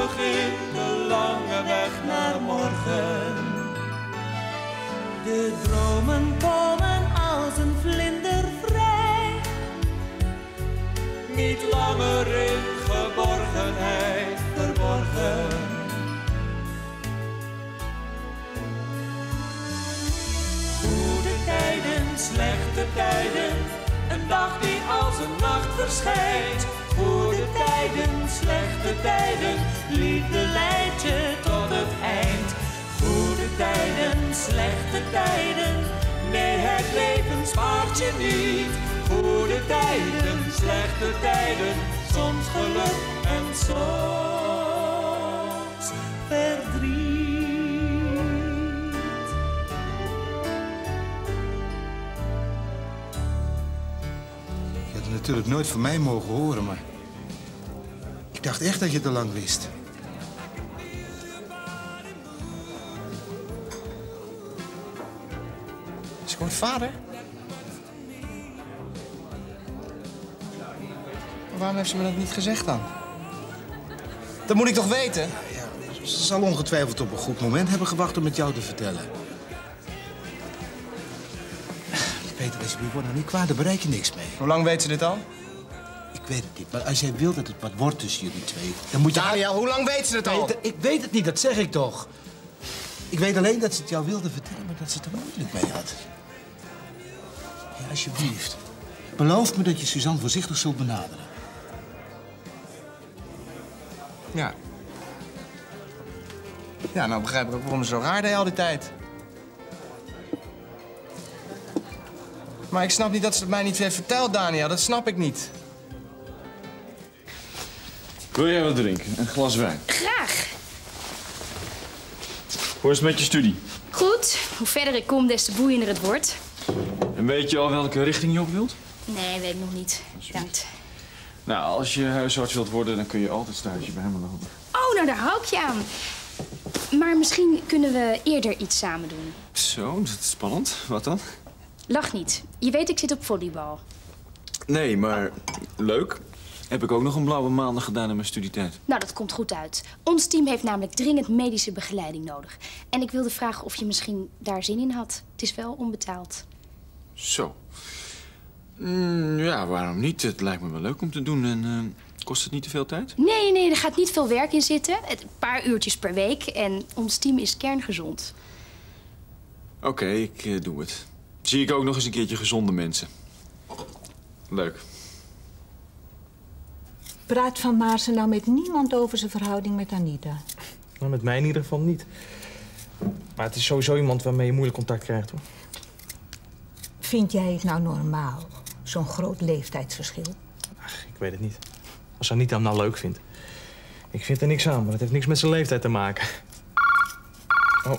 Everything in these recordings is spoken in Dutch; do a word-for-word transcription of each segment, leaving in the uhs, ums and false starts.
begint de lange weg naar morgen. De dromen komen als een vlinder vrij. Niet langer in geborgenheid verborgen. Goede tijden, slechte tijden, een dag die als een nacht verschijnt. Goede tijden, slechte tijden, liefde leidt je tot het eind. Goede tijden, slechte tijden, nee, het leven spaart je niet. Goede tijden, slechte tijden, soms geluk en soms verdriet. Je had het natuurlijk nooit van mij mogen horen, maar... ik dacht echt dat je het al lang wist. Is ik word vader? Maar waarom heeft ze me dat niet gezegd dan? Dat moet ik toch weten? Ja, ze zal ongetwijfeld op een goed moment hebben gewacht om het jou te vertellen. Peter, alsjeblieft, word nou niet kwaad, daar bereik je niks mee. Hoe lang weet ze dit al? Ik weet het niet, maar als jij wilt dat het wat wordt tussen jullie twee... dan moet je... Dalia, hoe lang weet ze het al? Nee, ik weet het niet, dat zeg ik toch. Ik weet alleen dat ze het jou wilde vertellen, maar dat ze het er moeilijk mee had. Ja, alsjeblieft. Beloof me dat je Suzanne voorzichtig zult benaderen. Ja. Ja, nou begrijp ik ook waarom ze zo raar deed al die tijd. Maar ik snap niet dat ze het mij niet heeft verteld, Daniel. Dat snap ik niet. Wil jij wat drinken? Een glas wijn? Graag. Hoe is het met je studie? Goed. Hoe verder ik kom, des te boeiender het wordt. En weet je al welke richting je op wilt? Nee, weet ik nog niet. Bedankt. Nou, als je huisarts wilt worden, dan kun je altijd stage bij hem lopen. Oh, nou daar hou ik je aan. Maar misschien kunnen we eerder iets samen doen. Zo, dat is spannend. Wat dan? Lach niet. Je weet, ik zit op volleybal. Nee, maar leuk. Heb ik ook nog een blauwe maandag gedaan in mijn studietijd. Nou, dat komt goed uit. Ons team heeft namelijk dringend medische begeleiding nodig. En ik wilde vragen of je misschien daar zin in had. Het is wel onbetaald. Zo. Mm, ja, waarom niet? Het lijkt me wel leuk om te doen. En uh, kost het niet te veel tijd? Nee, nee, er gaat niet veel werk in zitten. Een paar uurtjes per week. En ons team is kerngezond. Oké, okay, ik uh, doe het. Zie ik ook nog eens een keertje gezonde mensen. Leuk. Praat Van Maarsen nou met niemand over zijn verhouding met Anita? Nou, met mij in ieder geval niet. Maar het is sowieso iemand waarmee je moeilijk contact krijgt, hoor. Vind jij het nou normaal, zo'n groot leeftijdsverschil? Ach, ik weet het niet. Als Anita hem nou leuk vindt. Ik vind er niks aan, maar dat heeft niks met zijn leeftijd te maken. Oh.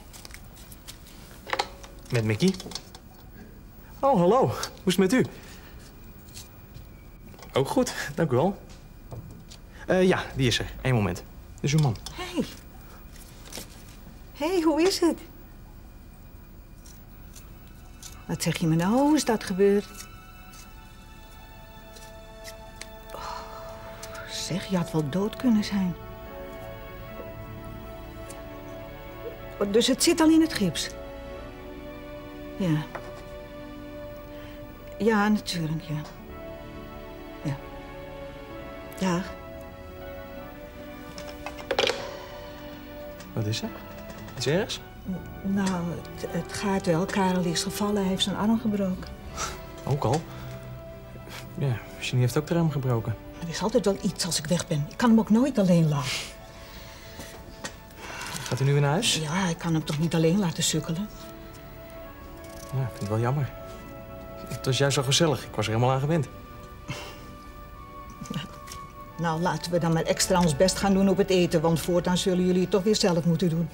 Met Mickey? Oh, hallo. Hoe is het met u? Ook goed, dank u wel. Uh, ja, die is er. Eén moment. Dit is uw man. Hé. Hey. Hé, hey, hoe is het? Wat zeg je me nou? Hoe is dat gebeurd? Oh, zeg, je had wel dood kunnen zijn. Oh, dus het zit al in het gips? Ja. Ja, natuurlijk, ja. Ja. Ja. Wat is er? Iets ergs? Nou, het, het gaat wel. Karel is gevallen. Hij heeft zijn arm gebroken. Ook al? Ja, Jeannie heeft ook de arm gebroken. Er is altijd wel iets als ik weg ben. Ik kan hem ook nooit alleen laten. Gaat u nu weer naar huis? Ja, ik kan hem toch niet alleen laten sukkelen? Ja, ik vind het wel jammer. Het was juist zo gezellig. Ik was er helemaal aan gewend. Nou, laten we dan maar extra ons best gaan doen op het eten. Want voortaan zullen jullie het toch weer zelf moeten doen.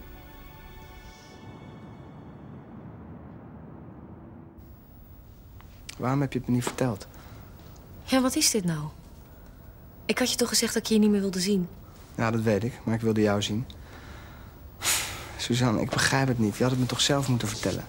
Waarom heb je het me niet verteld? Ja, wat is dit nou? Ik had je toch gezegd dat ik je niet meer wilde zien? Ja, dat weet ik, maar ik wilde jou zien. Suzanne, ik begrijp het niet. Je had het me toch zelf moeten vertellen?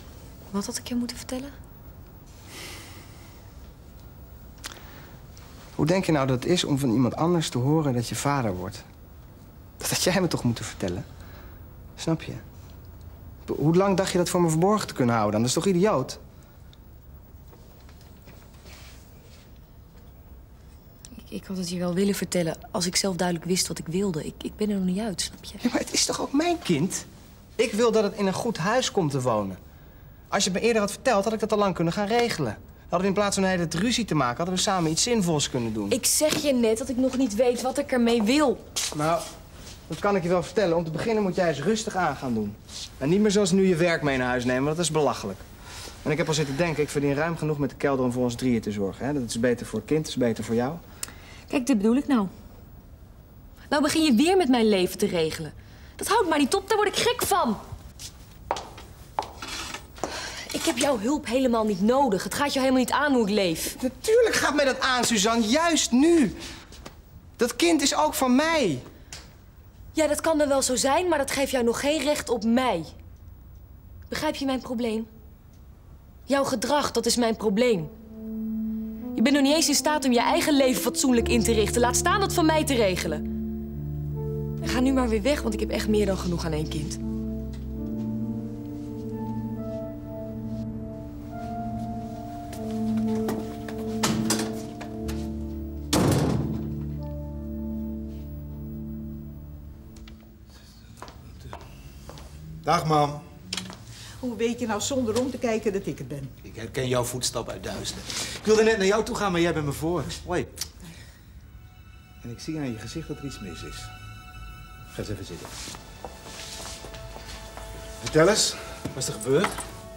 Wat had ik je moeten vertellen? Hoe denk je nou dat het is om van iemand anders te horen dat je vader wordt? Dat had jij me toch moeten vertellen? Snap je? Hoe lang dacht je dat voor me verborgen te kunnen houden? Dat is toch idioot? Ik, ik had het je wel willen vertellen als ik zelf duidelijk wist wat ik wilde. Ik, ik ben er nog niet uit, snap je? Ja, maar het is toch ook mijn kind? Ik wil dat het in een goed huis komt te wonen. Als je het me eerder had verteld, had ik dat al lang kunnen gaan regelen. Dan hadden we in plaats van een hele ruzie te maken, hadden we samen iets zinvols kunnen doen. Ik zeg je net dat ik nog niet weet wat ik ermee wil. Nou, dat kan ik je wel vertellen. Om te beginnen moet jij eens rustig aan gaan doen. En niet meer zoals nu je werk mee naar huis nemen, want dat is belachelijk. En ik heb al zitten denken, ik verdien ruim genoeg met de kelder om voor ons drieën te zorgen. Hè? Dat is beter voor het kind, dat is beter voor jou. Kijk, dit bedoel ik nou. Nou begin je weer met mijn leven te regelen. Dat houdt maar niet op, daar word ik gek van. Ik heb jouw hulp helemaal niet nodig. Het gaat je helemaal niet aan hoe ik leef. Natuurlijk gaat mij dat aan, Suzanne. Juist nu. Dat kind is ook van mij. Ja, dat kan dan wel zo zijn, maar dat geeft jou nog geen recht op mij. Begrijp je mijn probleem? Jouw gedrag, dat is mijn probleem. Je bent nog niet eens in staat om je eigen leven fatsoenlijk in te richten. Laat staan dat van mij te regelen. En ga nu maar weer weg, want ik heb echt meer dan genoeg aan één kind. Dag, mam. Hoe weet je nou zonder om te kijken dat ik het ben? Ik herken jouw voetstap uit duizenden. Ik wilde net naar jou toe gaan, maar jij bent me voor. Hoi. En ik zie aan je gezicht dat er iets mis is. Ga eens even zitten. Vertel eens, wat is er gebeurd?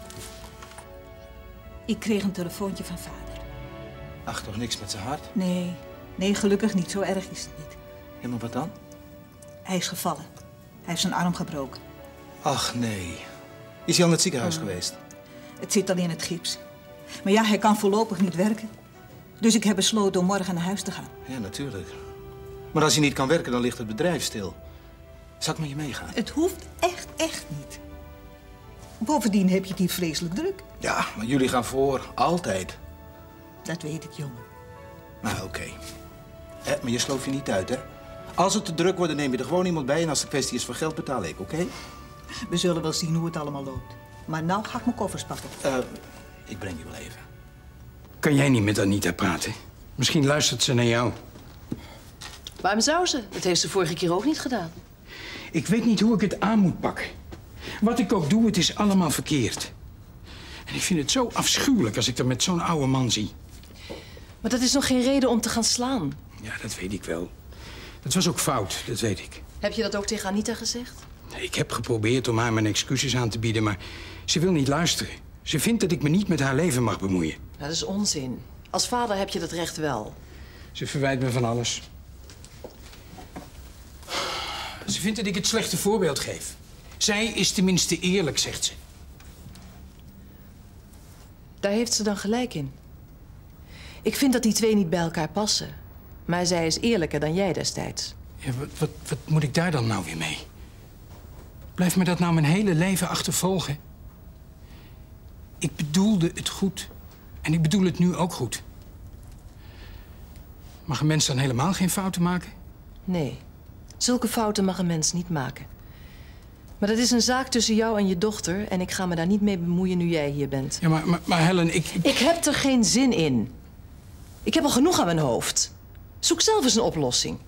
Ik kreeg een telefoontje van vader. Ach, toch niks met zijn hart? Nee, nee, gelukkig niet. Zo erg is het niet. Ja, maar wat dan? Hij is gevallen. Hij heeft zijn arm gebroken. Ach, nee. Is hij al naar het ziekenhuis oh. geweest? Het zit al in het gips. Maar ja, hij kan voorlopig niet werken. Dus ik heb besloten om morgen naar huis te gaan. Ja, natuurlijk. Maar als hij niet kan werken, dan ligt het bedrijf stil. Zal ik met je meegaan? Het hoeft echt, echt niet. Bovendien heb je het hier vreselijk druk. Ja, maar jullie gaan voor. Altijd. Dat weet ik, jongen. Nou, oké. Okay. Eh, maar je sloof je niet uit, hè? Als het te druk wordt, dan neem je er gewoon iemand bij. En als de kwestie is van geld, betaal ik, oké? Okay? We zullen wel zien hoe het allemaal loopt. Maar nou ga ik mijn koffers pakken. Uh, ik breng je wel even. Kan jij niet met Anita praten? Misschien luistert ze naar jou. Waarom zou ze? Dat heeft ze vorige keer ook niet gedaan. Ik weet niet hoe ik het aan moet pakken. Wat ik ook doe, het is allemaal verkeerd. En ik vind het zo afschuwelijk als ik er met zo'n oude man zie. Maar dat is nog geen reden om te gaan slaan. Ja, dat weet ik wel. Dat was ook fout, dat weet ik. Heb je dat ook tegen Anita gezegd? Ik heb geprobeerd om haar mijn excuses aan te bieden, maar ze wil niet luisteren. Ze vindt dat ik me niet met haar leven mag bemoeien. Nou, dat is onzin. Als vader heb je dat recht wel. Ze verwijt me van alles. Ze vindt dat ik het slechte voorbeeld geef. Zij is tenminste eerlijk, zegt ze. Daar heeft ze dan gelijk in. Ik vind dat die twee niet bij elkaar passen. Maar zij is eerlijker dan jij destijds. Ja, wat, wat, wat moet ik daar dan nou weer mee? Blijft me dat nou mijn hele leven achtervolgen? Ik bedoelde het goed. En ik bedoel het nu ook goed. Mag een mens dan helemaal geen fouten maken? Nee. Zulke fouten mag een mens niet maken. Maar dat is een zaak tussen jou en je dochter... en ik ga me daar niet mee bemoeien nu jij hier bent. Ja, maar, maar, maar Helen, ik... Ik heb er geen zin in. Ik heb al genoeg aan mijn hoofd. Zoek zelf eens een oplossing.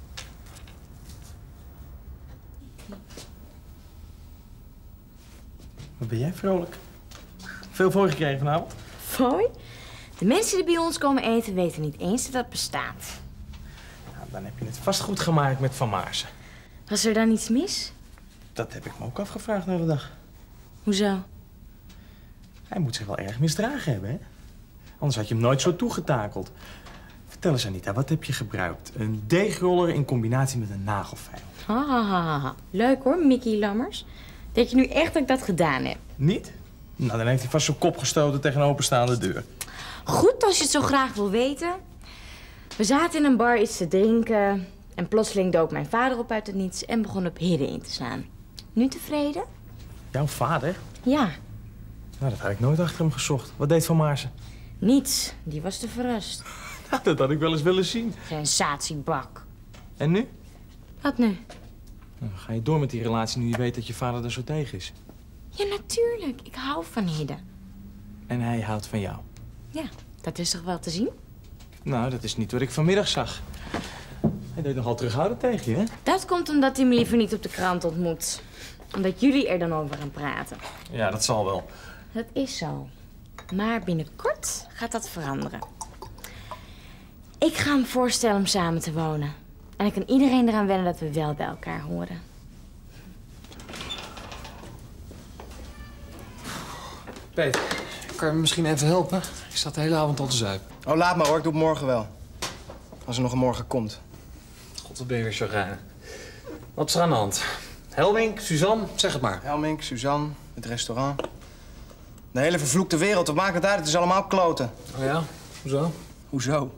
Wat ben jij vrolijk? Veel voor gekregen vanavond? Fooi? De mensen die bij ons komen eten weten niet eens dat dat bestaat. Nou, dan heb je het vast goed gemaakt met Van Maarsen. Was er dan iets mis? Dat heb ik me ook afgevraagd de hele dag. Hoezo? Hij moet zich wel erg misdragen hebben, hè? Anders had je hem nooit zo toegetakeld. Vertel eens, Anita, wat heb je gebruikt? Een deegroller in combinatie met een nagelfijl. Ha, ha, ha, ha. Leuk hoor, Mickey Lammers. Denk je nu echt dat ik dat gedaan heb? Niet? Nou, dan heeft hij vast zijn kop gestoten tegen een openstaande deur. Goed, als je het zo graag wil weten. We zaten in een bar iets te drinken... en plotseling dook mijn vader op uit het niets... en begon op hidden in te slaan. Nu tevreden? Jouw vader? Ja. Nou, dat had ik nooit achter hem gezocht. Wat deed Van Maarsen? Niets. Die was te verrast. Ja, dat had ik wel eens willen zien. Sensatiebak. En nu? Wat nu? Nou, ga je door met die relatie nu je weet dat je vader er zo tegen is? Ja, natuurlijk. Ik hou van Hidde. En hij houdt van jou? Ja, dat is toch wel te zien? Nou, dat is niet wat ik vanmiddag zag. Hij deed nogal terughoudend tegen je, hè? Dat komt omdat hij me liever niet op de krant ontmoet. Omdat jullie er dan over gaan praten. Ja, dat zal wel. Dat is zo. Maar binnenkort gaat dat veranderen. Ik ga hem voorstellen om samen te wonen. En ik kan iedereen eraan wennen dat we wel bij elkaar horen. Peter, kan je me misschien even helpen? Ik zat de hele avond al te zuipen. Oh, laat maar hoor. Ik doe het morgen wel. Als er nog een morgen komt. God, wat ben je weer zo raar. Wat is er aan de hand? Helmink, Suzanne, zeg het maar. Helmink, Suzanne, het restaurant. De hele vervloekte wereld, wat maakt het uit? Het is allemaal kloten. Oh ja? Hoezo? Hoezo?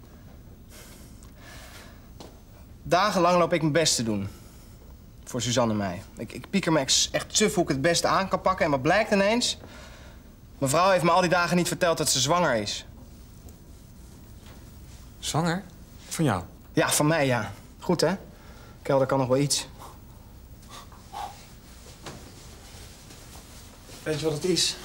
Dagenlang loop ik mijn best te doen. Voor Suzanne en mij. Ik, ik pieker me ex- echt suf hoe ik het beste aan kan pakken. En wat blijkt ineens? Mevrouw heeft me al die dagen niet verteld dat ze zwanger is. Zwanger? Van jou? Ja, van mij, ja. Goed, hè? Kelder kan nog wel iets. Weet je wat het is?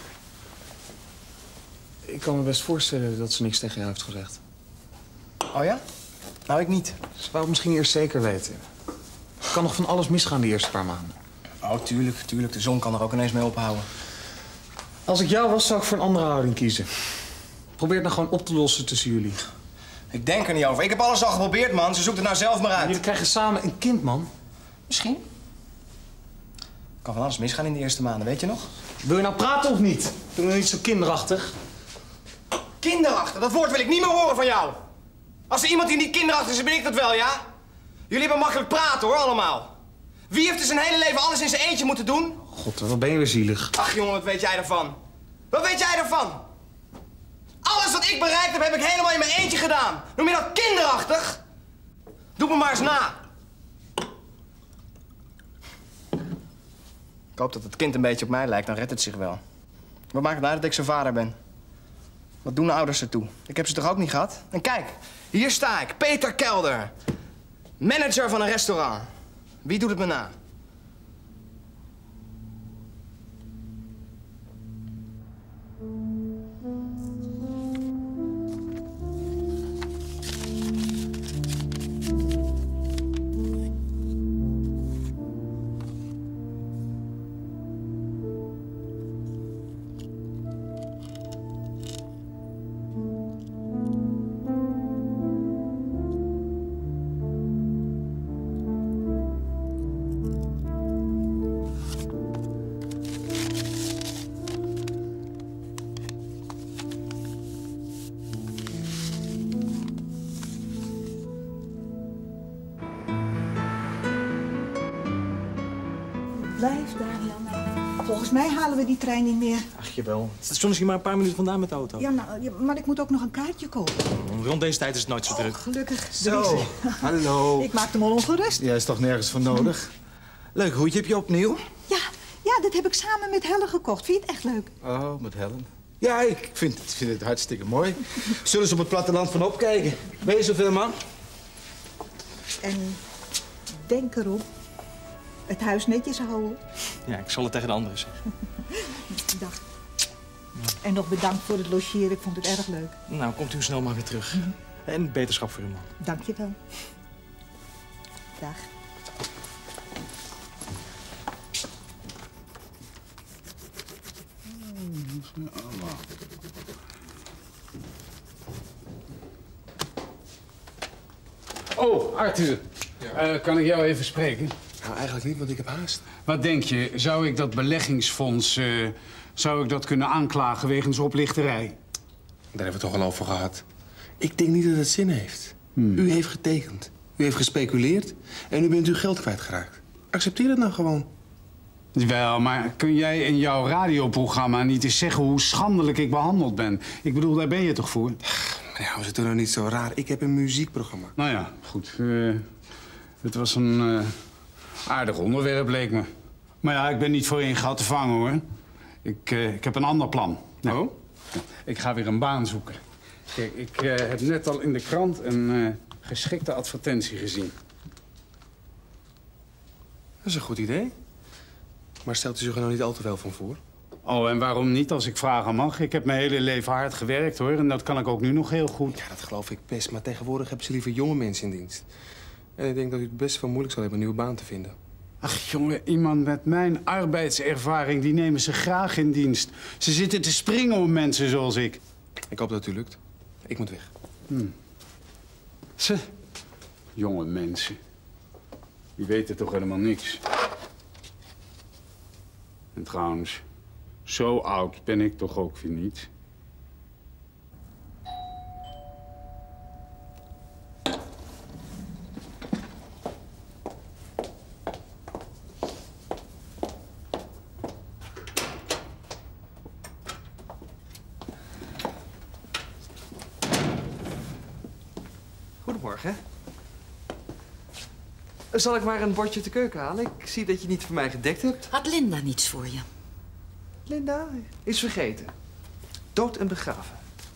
Ik kan me best voorstellen dat ze niks tegen jou heeft gezegd. Oh ja? Nou, ik niet. Ze wou het misschien eerst zeker weten. Er kan nog van alles misgaan de eerste paar maanden. Oh, tuurlijk, tuurlijk. De zon kan er ook ineens mee ophouden. Als ik jou was, zou ik voor een andere houding kiezen. Probeer het nou gewoon op te lossen tussen jullie. Ik denk er niet over. Ik heb alles al geprobeerd, man. Ze zoekt het nou zelf maar uit. Jullie krijgen samen een kind, man. Misschien. Kan van alles misgaan in de eerste maanden, weet je nog? Wil je nou praten of niet? Doe nou niet zo kinderachtig. Kinderachtig? Dat woord wil ik niet meer horen van jou. Als er iemand die niet kinderachtig is, dan ben ik dat wel, ja? Jullie hebben makkelijk praten, hoor, allemaal. Wie heeft er zijn hele leven alles in zijn eentje moeten doen? God, wat ben je weer zielig. Ach, jongen, wat weet jij ervan? Wat weet jij ervan? Alles wat ik bereikt heb, heb ik helemaal in mijn eentje gedaan. Noem je dat kinderachtig? Doe me maar eens na. Ik hoop dat het kind een beetje op mij lijkt, dan redt het zich wel. Wat maakt het uit dat ik zijn vader ben? Wat doen de ouders ertoe? Ik heb ze toch ook niet gehad? En kijk, hier sta ik, Peter Kelder. Manager van een restaurant. Wie doet het me na? Blijf, Daniel. Nou, volgens mij halen we die trein niet meer. Ach, jawel. Het station is hier maar een paar minuten vandaan met de auto. Ja, nou, ja, maar ik moet ook nog een kaartje kopen. Rond deze tijd is het nooit zo druk. Oh, gelukkig. Zo, hallo. Ik maakte me al ongerust. Ja, is toch nergens voor nodig. Leuk hoedje heb je opnieuw? Ja, ja, dat heb ik samen met Helle gekocht. Vind je het echt leuk? Oh, met Helen. Ja, ik vind het, vind het hartstikke mooi. Zullen ze op het platteland van opkijken? Ben je zoveel, man? En denk erop, het huis netjes houden. Ja, ik zal het tegen de anderen zeggen. Dag. En nog bedankt voor het logeren. Ik vond het erg leuk. Nou, komt u snel maar weer terug. Mm-hmm. En beterschap voor uw man. Dank je wel. Dag. Oh, Arthur. Ja. Uh, kan ik jou even spreken? Nou, eigenlijk niet, want ik heb haast. Wat denk je? Zou ik dat beleggingsfonds... Uh, zou ik dat kunnen aanklagen wegens oplichterij? Daar hebben we het toch al over gehad. Ik denk niet dat het zin heeft. Hmm. U heeft getekend. U heeft gespeculeerd. En nu bent u geld kwijtgeraakt. Accepteer het nou gewoon. Wel, maar kun jij in jouw radioprogramma niet eens zeggen hoe schandelijk ik behandeld ben? Ik bedoel, daar ben je toch voor? Ja, we zitten nog niet zo raar. Ik heb een muziekprogramma. Nou ja, goed. Uh, het was een uh, aardig onderwerp, leek me. Maar ja, ik ben niet voor één gat te vangen, hoor. Ik, uh, ik heb een ander plan. Nou, oh? Ik ga weer een baan zoeken. Kijk, ik uh, heb net al in de krant een uh, geschikte advertentie gezien. Dat is een goed idee. Maar stelt u zich er nou niet al te veel van voor? Oh, en waarom niet, als ik vragen mag? Ik heb mijn hele leven hard gewerkt, hoor. En dat kan ik ook nu nog heel goed. Ja, dat geloof ik best. Maar tegenwoordig hebben ze liever jonge mensen in dienst. En ik denk dat u het best wel moeilijk zal hebben een nieuwe baan te vinden. Ach, jongen, iemand met mijn arbeidservaring, die nemen ze graag in dienst. Ze zitten te springen om mensen zoals ik. Ik hoop dat het u lukt. Ik moet weg. Hmm. Ze, jonge mensen. Die weten toch helemaal niks. En trouwens, zo oud ben ik toch ook weer niet. Goedemorgen. Zal ik maar een bordje te keuken halen? Ik zie dat je niet voor mij gedekt hebt. Had Linda niets voor je? Linda is vergeten. Dood en begraven.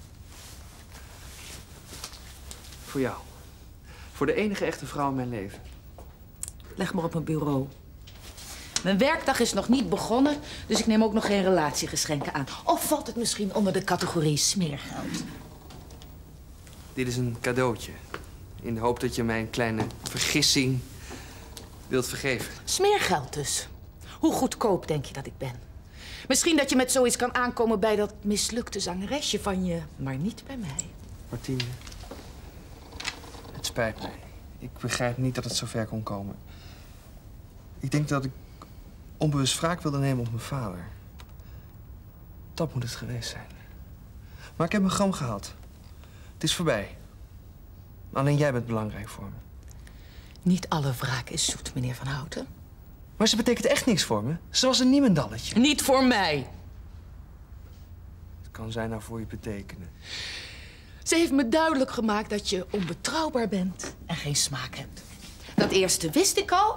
Voor jou. Voor de enige echte vrouw in mijn leven. Leg maar op mijn bureau. Mijn werkdag is nog niet begonnen, dus ik neem ook nog geen relatiegeschenken aan. Of valt het misschien onder de categorie smeergeld? Dit is een cadeautje. In de hoop dat je mijn kleine vergissing wilt vergeven. Smeergeld dus. Hoe goedkoop denk je dat ik ben? Misschien dat je met zoiets kan aankomen bij dat mislukte zangeresje van je, maar niet bij mij. Martine, het spijt mij. Ik begrijp niet dat het zo ver kon komen. Ik denk dat ik onbewust wraak wilde nemen op mijn vader. Dat moet het geweest zijn. Maar ik heb mijn gram gehad. Het is voorbij. Alleen jij bent belangrijk voor me. Niet alle wraak is zoet, meneer Van Houten. Maar ze betekent echt niks voor me. Ze was een niemendalletje. Niet voor mij. Het kan zij nou voor je betekenen? Ze heeft me duidelijk gemaakt dat je onbetrouwbaar bent en geen smaak hebt. Dat eerste wist ik al.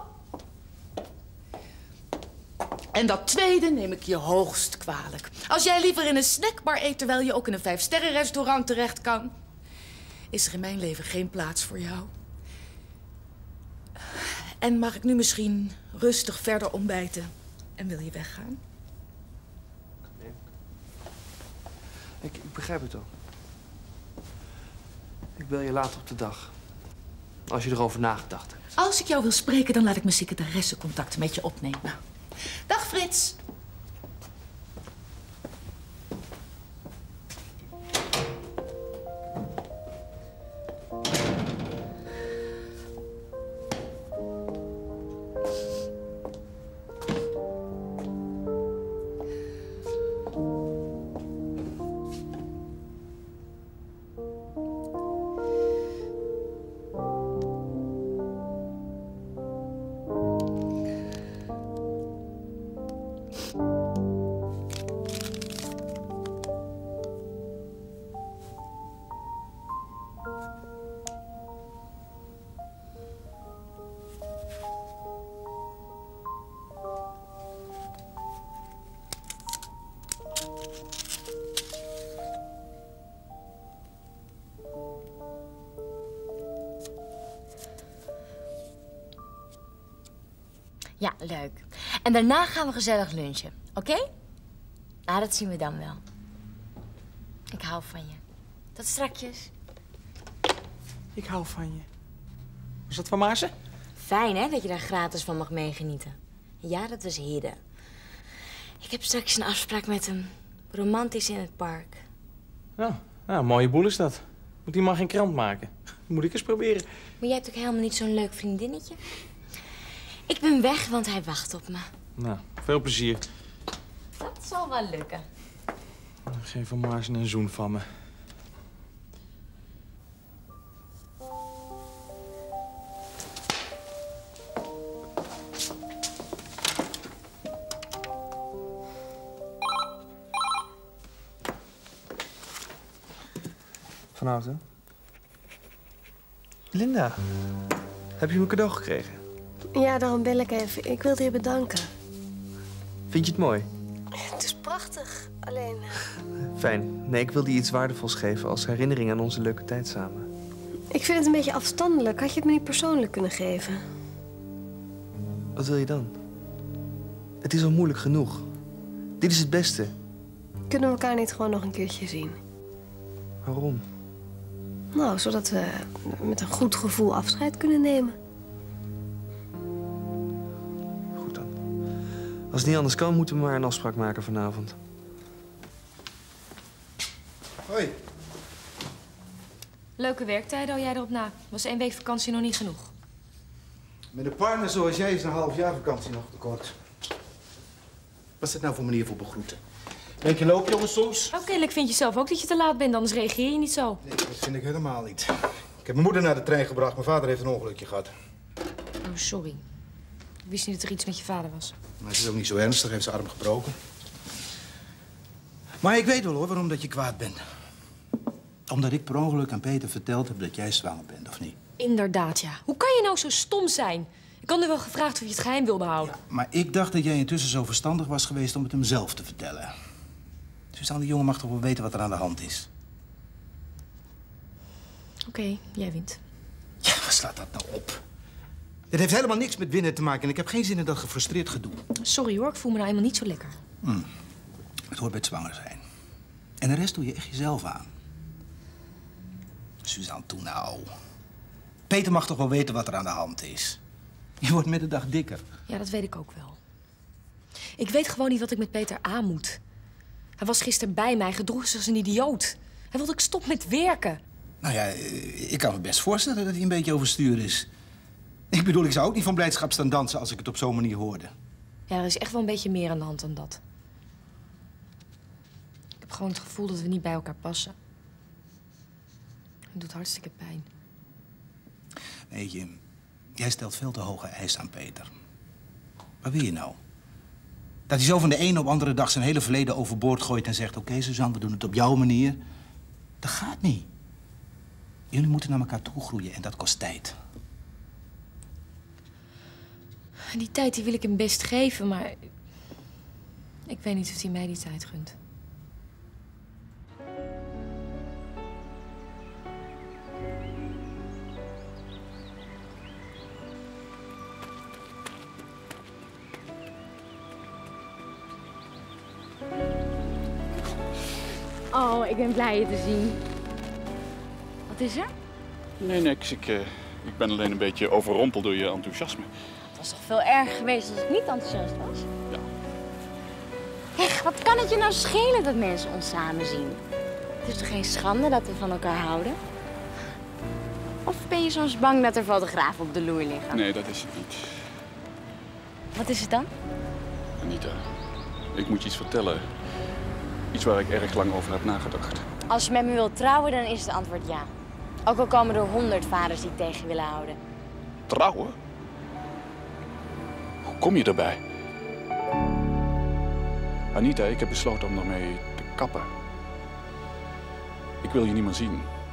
En dat tweede neem ik je hoogst kwalijk. Als jij liever in een snackbar eet terwijl je ook in een vijfsterrenrestaurant terecht kan, is er in mijn leven geen plaats voor jou. En mag ik nu misschien rustig verder ontbijten en wil je weggaan? Nee. Ik, ik begrijp het al. Ik bel je later op de dag. Als je erover nagedacht hebt. Als ik jou wil spreken, dan laat ik mijn secretaresse contact met je opnemen. Dag Frits. Ja, leuk. En daarna gaan we gezellig lunchen, oké? Okay? Nou, dat zien we dan wel. Ik hou van je. Tot strakjes. Ik hou van je. Was dat van Maarsen? Fijn, hè, dat je daar gratis van mag meegenieten. Ja, dat was hidden. Ik heb straks een afspraak met hem. Romantisch in het park. Ja, nou, een mooie boel is dat. Moet die man geen krant maken. Moet ik eens proberen. Maar jij hebt ook helemaal niet zo'n leuk vriendinnetje. Ik ben weg, want hij wacht op me. Nou, veel plezier. Dat zal wel lukken. Geef van Maarsen een zoen van me. Van Houten. Linda, heb je mijn cadeau gekregen? Ja, daarom bel ik even. Ik wilde je bedanken. Vind je het mooi? Het is prachtig. alleen... Uh... Fijn. Nee, ik wilde je iets waardevols geven als herinnering aan onze leuke tijd samen. Ik vind het een beetje afstandelijk. Had je het me niet persoonlijk kunnen geven? Wat wil je dan? Het is al moeilijk genoeg. Dit is het beste. Kunnen we elkaar niet gewoon nog een keertje zien? Waarom? Nou, zodat we met een goed gevoel afscheid kunnen nemen. Goed dan. Als het niet anders kan, moeten we maar een afspraak maken vanavond. Hoi. Leuke werktijden, hou jij erop na. Was één week vakantie nog niet genoeg? Met een partner zoals jij is een half jaar vakantie nog te kort. Wat is dit nou voor manier voor begroeten? Denk je loop, jongens, soms? Oh, kennelijk vind je zelf ook dat je te laat bent, anders reageer je niet zo. Nee, dat vind ik helemaal niet. Ik heb mijn moeder naar de trein gebracht. Mijn vader heeft een ongelukje gehad. Oh, sorry. Ik wist niet dat er iets met je vader was. Maar het is ook niet zo ernstig, heeft zijn arm gebroken. Maar ik weet wel, hoor, waarom dat je kwaad bent. Omdat ik per ongeluk aan Peter verteld heb dat jij zwanger bent, of niet? Inderdaad, ja. Hoe kan je nou zo stom zijn? Ik had nu wel gevraagd of je het geheim wilde houden. Ja, maar ik dacht dat jij intussen zo verstandig was geweest om het hem zelf te vertellen. Suzanne, die jongen mag toch wel weten wat er aan de hand is? Oké, okay, jij wint. Ja, waar slaat dat nou op? Dit heeft helemaal niks met winnen te maken en ik heb geen zin in dat gefrustreerd gedoe. Sorry hoor, ik voel me nou helemaal niet zo lekker. Hm. Het hoort bij het zwanger zijn. En de rest doe je echt jezelf aan. Suzanne, toe nou. Peter mag toch wel weten wat er aan de hand is? Je wordt met de dag dikker. Ja, dat weet ik ook wel. Ik weet gewoon niet wat ik met Peter aan moet. Hij was gisteren bij mij, gedroeg zich als een idioot. Hij wilde ik stop met werken. Nou ja, ik kan me best voorstellen dat hij een beetje overstuur is. Ik bedoel, ik zou ook niet van blijdschap staan dansen als ik het op zo'n manier hoorde. Ja, er is echt wel een beetje meer aan de hand dan dat. Ik heb gewoon het gevoel dat we niet bij elkaar passen. Het doet hartstikke pijn. Weet je, jij stelt veel te hoge eisen aan Peter. Wat wil je nou? Dat hij zo van de ene op andere dag zijn hele verleden overboord gooit en zegt... oké, okay, Suzanne, we doen het op jouw manier. Dat gaat niet. Jullie moeten naar elkaar toe groeien en dat kost tijd. Die tijd die wil ik hem best geven, maar... ik weet niet of hij mij die tijd gunt. Oh, ik ben blij je te zien. Wat is er? Nee, niks. Ik, uh, ik ben alleen een beetje overrompeld door je enthousiasme. Het was toch veel erger geweest als ik niet enthousiast was? Ja. Hé, wat kan het je nou schelen dat mensen ons samen zien? Het is toch geen schande dat we van elkaar houden? Of ben je soms bang dat er fotografen op de loer liggen? Nee, dat is het niet. Wat is het dan? Anita, ik moet je iets vertellen. Iets waar ik erg lang over heb nagedacht. Als je met me wilt trouwen, dan is het antwoord ja. Ook al komen er honderd vaders die het tegen willen houden. Trouwen? Hoe kom je erbij? Anita, ik heb besloten om daarmee te kappen. Ik wil je niet meer zien.